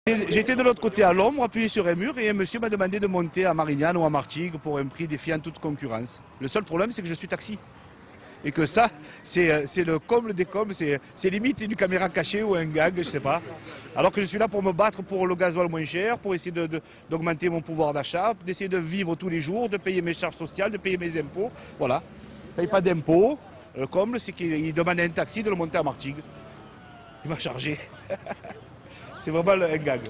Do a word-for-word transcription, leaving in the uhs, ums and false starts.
J'étais de l'autre côté à l'ombre, appuyé sur un mur, et un monsieur m'a demandé de monter à Marignane ou à Martigues pour un prix défiant toute concurrence. Le seul problème, c'est que je suis taxi. Et que ça, c'est le comble des combles, c'est limite une caméra cachée ou un gag, je sais pas. Alors que je suis là pour me battre pour le gasoil moins cher, pour essayer d'augmenter de, de, mon pouvoir d'achat, d'essayer de vivre tous les jours, de payer mes charges sociales, de payer mes impôts. Voilà. Je ne paye pas d'impôts. Le comble, c'est qu'il demandait à un taxi de le monter à Martigues. Il m'a chargé. C'est vraiment un gag.